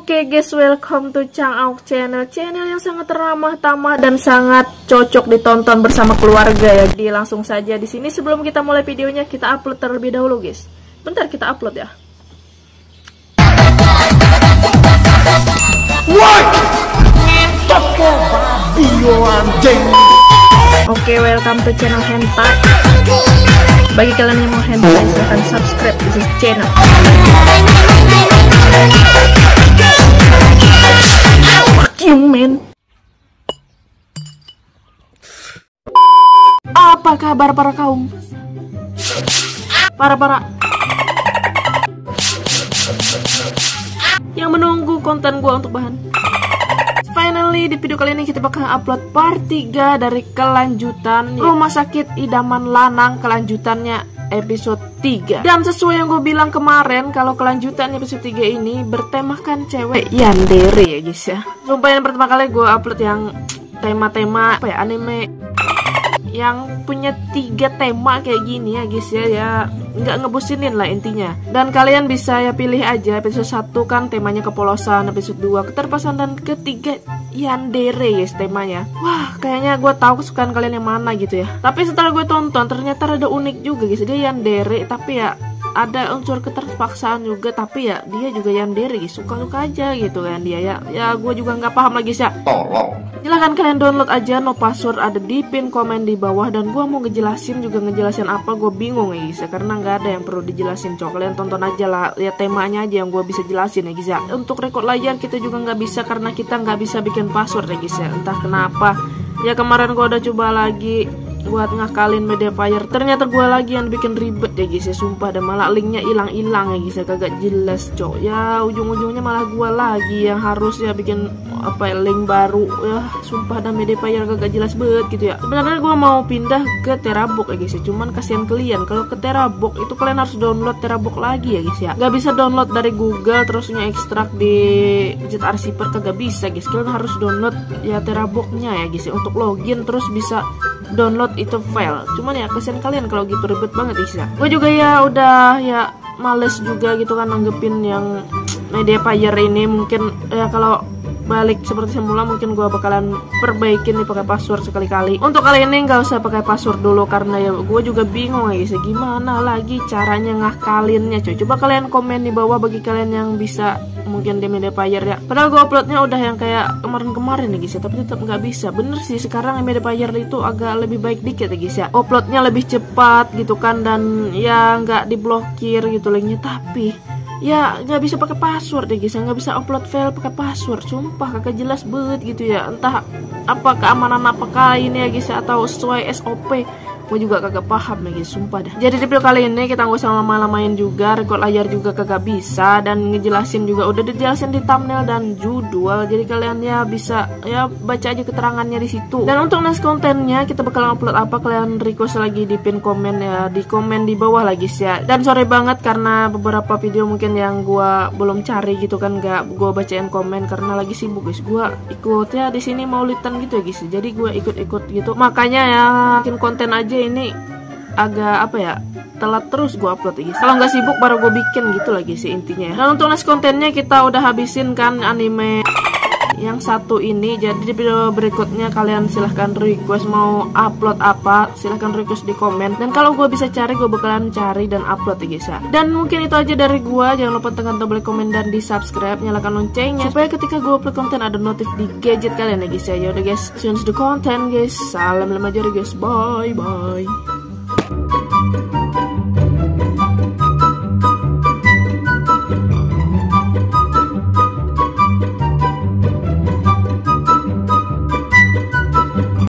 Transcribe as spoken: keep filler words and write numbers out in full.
Oke guys, welcome to Chang Auk Channel. Channel yang sangat ramah tamah dan sangat cocok ditonton bersama keluarga ya. Jadi langsung saja di sini sebelum kita mulai videonya kita upload terlebih dahulu guys. Bentar kita upload ya. Woi, toko babi anjing. Oke, welcome to channel hentai. Bagi kalian yang mau hentai silahkan subscribe di channel. Fuck you man. Apa kabar para kaum? Para-para yang menunggu konten gua untuk bahan. Finally, di video kali ini kita bakal upload part tiga dari kelanjutan Rumah Sakit Idaman Lanang, kelanjutannya episode tiga. Dan sesuai yang gue bilang kemarin, kalau kelanjutan episode tiga ini bertemakan cewek yandere ya guys ya. Sumpah yang pertama kali gue upload yang tema-tema apa ya, anime yang punya tiga tema kayak gini ya guys ya, ya nggak ngebusinin lah intinya. Dan kalian bisa ya pilih aja, episode satu kan temanya kepolosan, episode dua keterpasan, dan ketiga yandere guys temanya. Wah kayaknya gue tahu kesukaan kalian yang mana gitu ya. Tapi setelah gue tonton ternyata ada unik juga guys, dia yandere tapi ya ada unsur keterpaksaan juga, tapi ya dia juga yandere guys, suka-suka aja gitu kan dia ya. Ya gue juga nggak paham lagi sih ya. Tolong silahkan kalian download aja, no password, ada di pin komen di bawah. Dan gue mau ngejelasin juga ngejelasin apa gue bingung ya guys ya, karena nggak ada yang perlu dijelasin cok. Kalian tonton aja lah, lihat temanya aja yang gue bisa jelasin ya guys ya. Untuk record layar kita juga nggak bisa karena kita nggak bisa bikin password ya guys ya, entah kenapa ya. Kemarin gue udah coba lagi buat ngakalin Mediafire, ternyata gue lagi yang bikin ribet ya guys ya, sumpah. Dan malah linknya hilang-hilang ya guys ya, kagak jelas cok ya. Ujung-ujungnya malah gue lagi yang harus ya bikin apa ya, link baru ya, sumpah. Dan Mediafire kagak jelas banget gitu ya. Sebenarnya gue mau pindah ke Terabox ya guys ya, cuman kasihan kalian kalau ke Terabox itu kalian harus download Terabox lagi ya guys ya. Gak bisa download dari Google terus ekstrak di widget arsiper, kagak bisa guys. Kalian harus download ya Teraboxnya ya guys ya, untuk login terus bisa download itu file. Cuman ya kasihan kalian kalau gitu, ribet banget guys ya. Gue juga ya udah ya males juga gitu kan nanggepin yang Mediafire ini. Mungkin ya kalau balik seperti semula mungkin gue bakalan perbaikin nih pakai password sekali-kali. Untuk kali ini nggak usah pakai password dulu karena ya gue juga bingung guys ya, gimana lagi caranya ngakalinnya coy. Coba kalian komen di bawah bagi kalian yang bisa mungkin di Mediafire ya. Padahal gue uploadnya udah yang kayak kemarin-kemarin nih guys ya, tapi tetap nggak bisa. Bener sih sekarang Mediafire itu agak lebih baik dikit ya guys ya, uploadnya lebih cepat gitu kan, dan ya nggak diblokir gitu linknya. Tapi ya nggak bisa pakai password ya guys ya, nggak bisa upload file pakai password. Sumpah kagak jelas banget gitu ya, entah apa keamanan apakah ini ya guys ya, atau sesuai S O P. Gue juga kagak paham lagi, sumpah dah. Jadi di video kali ini kita nggak usah lama-lamain juga, record layar juga kagak bisa, dan ngejelasin juga udah dijelasin di thumbnail dan judul. Jadi kalian ya bisa ya baca aja keterangannya di situ. Dan untuk next kontennya kita bakal upload apa, kalian request lagi di pin komen ya, di komen di bawah lagi sih ya. Dan sorry banget karena beberapa video mungkin yang gue belum cari gitu kan, nggak gue bacain komen karena lagi sibuk guys. Gue ikut ya di sini maulidan gitu ya guys, jadi gue ikut-ikut gitu. Makanya ya bikin konten aja ini agak apa ya, telat terus gue upload guys. Kalau nggak sibuk baru gue bikin gitu lagi sih intinya. Dan untuk next kontennya kita udah habisin kan anime yang satu ini. Jadi di video berikutnya kalian silahkan request mau upload apa, silahkan request di komen. Dan kalau gue bisa cari gue bakalan cari dan upload ya guys ya. Dan mungkin itu aja dari gue. Jangan lupa tekan tombol komen dan di subscribe, nyalakan loncengnya supaya ketika gue upload konten ada notif di gadget kalian ya guys ya. Yaudah guys, see you on the content guys. Salam lemah jari guys, bye bye.